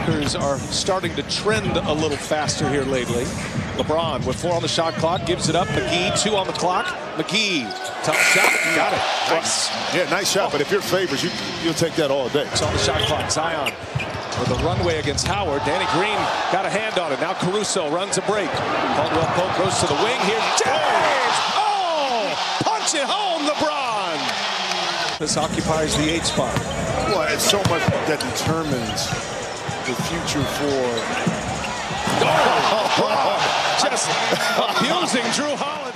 Lakers are starting to trend a little faster here lately. LeBron with 4 on the shot clock, gives it up. McGee, 2 on the clock. McGee, tough shot, got it. Nice. Yeah, nice shot, but if you're favorites, you'll take that all day. It's on the shot clock. Zion with a runway against Howard. Danny Green got a hand on it. Now Caruso runs a break. Caldwell Pope goes to the wing. Here's James! Oh! Punch it home, LeBron! This occupies the 8th spot. Well, it's so much that determines the future for... Oh! Just abusing Drew Holiday.